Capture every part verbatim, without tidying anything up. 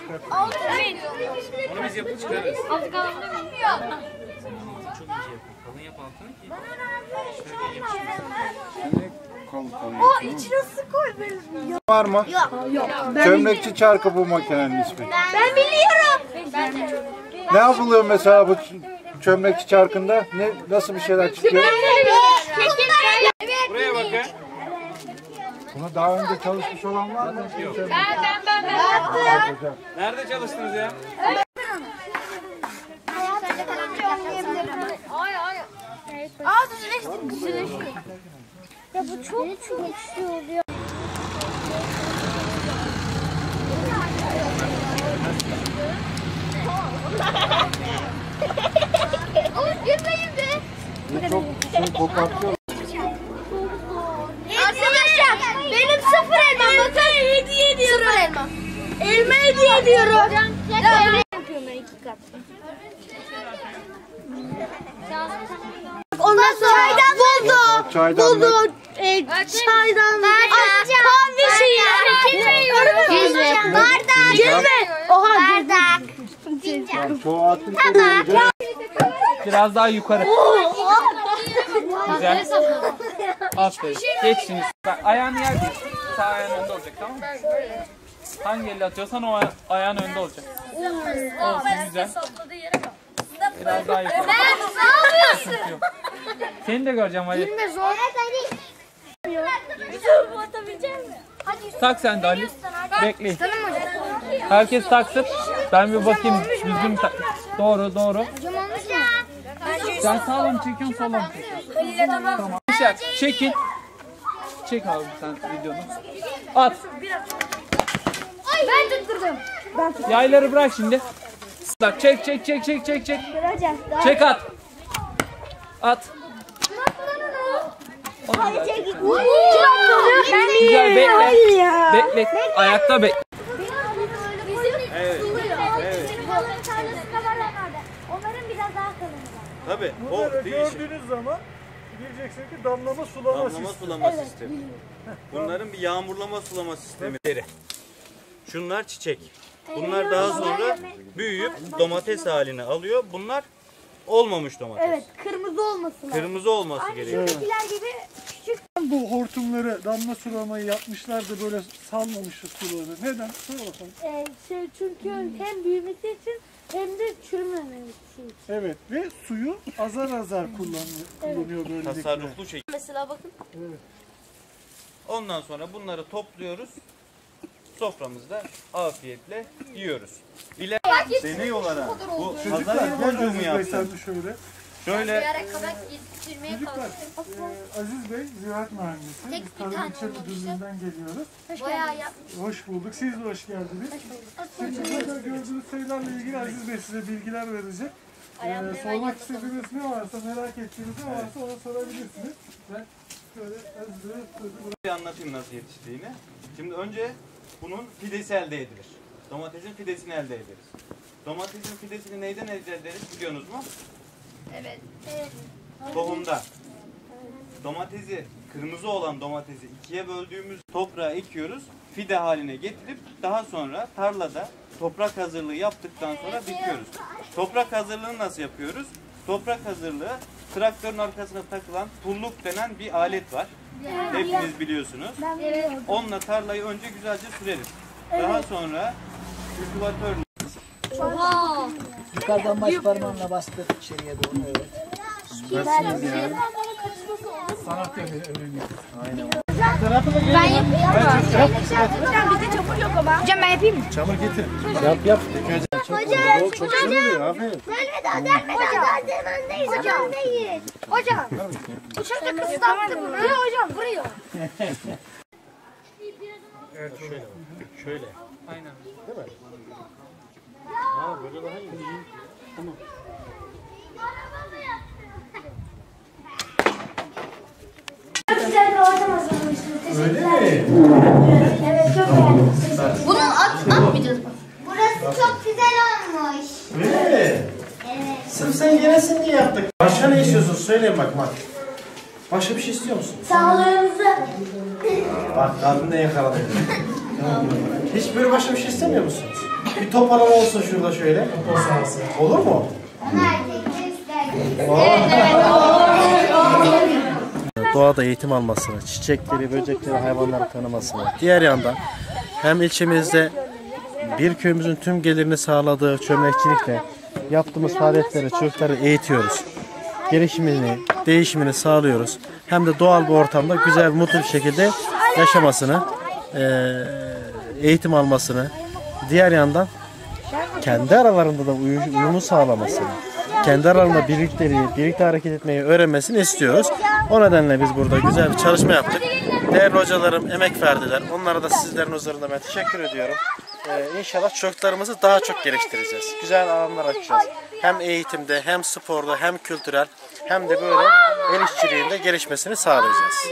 Onu biz yapıp çıkarırız. Azıcık alabilir miyim? Çok ince yapın. Kalın yap altını ki. Şöyle yapıştırsın. O içine su koy benim. Var mı? Yok. Yok. Çömlekçi çarkı bu makinenin ismi. Ben biliyorum. Ben de. Ne yapılıyor mesela bu çömlekçi çarkında? Ne nasıl bir şeyler çıkıyor? Buraya bakın. Buna daha önce çalışmış olan var mı? Yok. Ben ben ben ben. Hocam. Nerede çalıştınız ya? Ay ay. Aa düzleşti. Düzleşti. Ya bu çok çok ekşi oluyor. Oğlum girmeyin be. Bu çok şey kopartıyor. Arkadaşlar benim sıfır elmam. Bakın hediye ediyorum. Sıfır elmam. Elma hediye ediyorum. Ya yapıyorum ben iki kat. Ondan sonra çaydan buldu. Çaydan buldu. E, çaydan. Kahve şeyi. Cezve. Bardak. Cezve. Oha. Bardak. Çoğu atın koyunca. Biraz daha yukarı. Güzel. Aferin. Geç şimdi. Bak ayağını yer geç. Sağ ayağın önde olacak, tamam mı? Hangi elle atıyorsan o aya- ayağın önde olacak. Olsun, güzel. Biraz daha yukarı. Ne yapıyorsun? Yok. Seni de göreceğim Ali. Bilme zor. Evet Ali. Zoom atabilecek misin? Hadi. Tak sen de Ali. Bekleyin. Tamam hocam. Herkes taksın. Ben bir bakayım. Düzgün tak. Doğru doğru. Hocam olmuş mu? Sen sağlam çekiyorsun, sola mı çekiyorsun? Tamam. Gençler çekin. Çek abi sen videonu. At. Ben tutturdum. Yayları bırak şimdi. Bak çek çek çek çek çek çek. Hocam. Çek at. At. Hadi çek. Güzel bekle. Bekle. Ayakta bekle. Evet. Evet. Onların biraz daha kalını var. Tabii o Bunları değişim. gördüğünüz zaman diyeceksin ki damlama sulama Damlama sistemi. sulama sistemi. Bunların bir yağmurlama sulama sistemleri. Şunlar çiçek. Bunlar daha sonra büyüyüp domates haline alıyor. Bunlar olmamış domates. Evet, kırmızı olması lazım. Kırmızı olması gerekiyor. Şuradakiler gibi küçük. Bu hortumları damla sulamayı yapmışlar da böyle salmamışız suları. Neden? Söyle bakalım. Ee, şey, çünkü hem büyümesi için hem de çürümemesi için. Evet ve suyu azar azar kullanıyor, kullanıyor böylelikle. Tasarruflu şekilde. Mesela bakın. Ondan sonra bunları topluyoruz. Soframızda afiyetle yiyoruz. İle deney olarak bu pazar yeri Gel boncuğu mu Aziz Bey yaptın? sen de şöyle. Şöyle Çocuklar, e, Aziz Bey ziraat mühendisi. Biz Tarım İlçe Müdürlüğü'nden geliyoruz. Bayağı yapmış. Hoş bulduk. Siz de hoş geldiniz. Şimdi burada gördüğünüz şeylerle ilgili Aziz Bey size bilgiler verecek. Ee, sormak istediğiniz ne varsa, merak ettiğiniz ne varsa ona sorabilirsiniz. Ben şöyle Aziz Bey'e sözü bir anlatayım nasıl yetiştiğini. Şimdi önce bunun fidesi elde edilir. Domatesin fidesini elde ederiz. Domatesin fidesini neyden elde ederiz biliyorsunuz mu? Evet. Tohumda. Domatesi, kırmızı olan domatesi ikiye böldüğümüz toprağa ekiyoruz. Fide haline getirip daha sonra tarlada toprak hazırlığı yaptıktan sonra dikiyoruz. Toprak hazırlığını nasıl yapıyoruz? Toprak hazırlığı traktörün arkasına takılan pulluk denen bir alet var. Hepiniz biliyorsunuz. Onunla tarlayı önce güzelce süreriz. Daha sonra kültivatörle Yukarıdan baş parmağınla bastır içeriye doğru, evet. Nasılsınız ya? sanat öğreniyor. Ben yapayım mı? Hocam bizde çamur yok ama. Hocam ben yapayım mı? Çamur getir. Yap yap. Hocam. Çok çok oluyor abi. Delmeden delmeden daha demendeyiz. Hocam değil. Hocam. Uçakta kıslattı bunu. Vuruyor hocam vuruyor. evet, şöyle. Şöyle. Aynen. Ha böyle daha iyi. Tamam. Güzel bir ortam hazırlamıştım. Öyle mi? Evet çok beğendim. Bunu at, atmayacağız mı? Burası çok güzel olmuş. Öyle mi? Evet. Sırf sen gelesin diye yaptık. Başka ne istiyorsun? Söyleyin bak bak. Başka bir şey istiyor musun? Sağlığınızı. Bak kalbimde yakaladım. Hiç böyle başka bir şey istemiyor musunuz? Bir top arama olsun şurada şöyle. Top sahası. Olur mu? Ama erkekler ister. Doğada eğitim almasını, çiçekleri, böcekleri, hayvanları tanımasını. Diğer yandan hem ilçemizde bir köyümüzün tüm gelirini sağladığı çömlekçilikle yaptığımız faaliyetleri, çocukları eğitiyoruz. Gelişimini, değişimini sağlıyoruz. Hem de doğal bir ortamda güzel, mutlu bir şekilde yaşamasını, eğitim almasını, diğer yandan kendi aralarında da uyumu sağlamasını, kendi aralarında birlikteliği, birlikte hareket etmeyi öğrenmesini istiyoruz. O nedenle biz burada güzel bir çalışma yaptık. Değerli hocalarım emek verdiler. Onlara da sizlerin huzurunda ben teşekkür ediyorum. Ee, İnşallah çocuklarımızı daha çok geliştireceğiz. Güzel alanlar açacağız. Hem eğitimde, hem sporda, hem kültürel, hem de böyle el işçiliğinde gelişmesini sağlayacağız.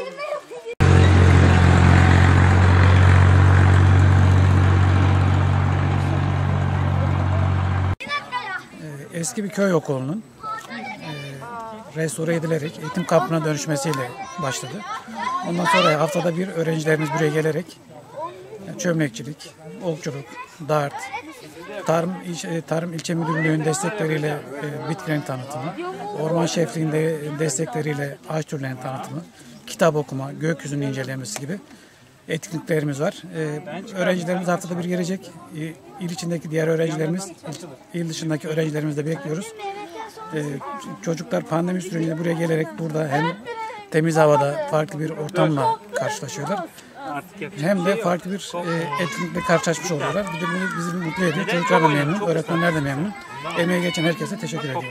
Eski bir köy okulunun e, restore edilerek eğitim kampına dönüşmesiyle başladı. Ondan sonra haftada bir öğrencilerimiz buraya gelerek e, çömlekçilik, okçuluk, dart, tarım, iş, e, tarım ilçe müdürlüğünün destekleriyle e, bitkilerin tanıtımı, orman şefliğinde destekleriyle ağaç türlerinin tanıtımı, kitap okuma, gökyüzünün incelemesi gibi etkinliklerimiz var. Ee, öğrencilerimiz haftada bir gelecek. Ee, il içindeki diğer öğrencilerimiz, il dışındaki öğrencilerimizi de bekliyoruz. Ee, çocuklar pandemi sürecinde buraya gelerek burada hem temiz havada farklı bir ortamla karşılaşıyorlar. Hem de farklı bir e, etkinlikle karşılaşmış oluyorlar. Bir de bu bizi mutlu ediyor. Çocuklar da memnun, öğretmenler de memnun. Emeğe geçen herkese teşekkür ediyorum.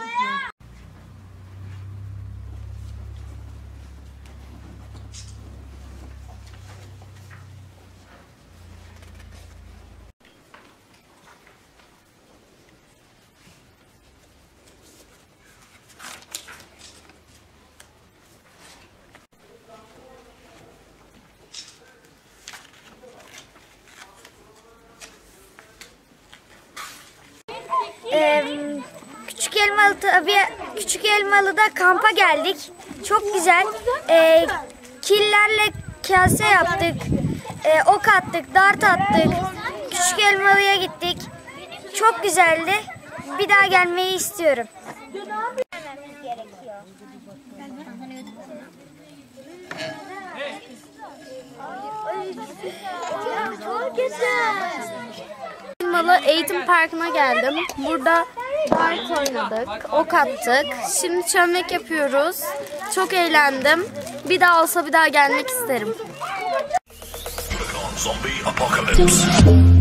Ee, Küçük Elmalı tabii Küçük Elmalı'da kampa geldik. Çok güzel. Ee, killerle kase yaptık. Ee, ok attık, dart attık. Küçük Elmalı'ya gittik. Çok güzeldi. Bir daha gelmeyi istiyorum. Çok güzel. Elmalı Eğitim Parkı'na geldim. Burada dart oynadık, ok attık. Şimdi çömlek yapıyoruz. Çok eğlendim. Bir daha olsa bir daha gelmek isterim. Zombie apocalypse.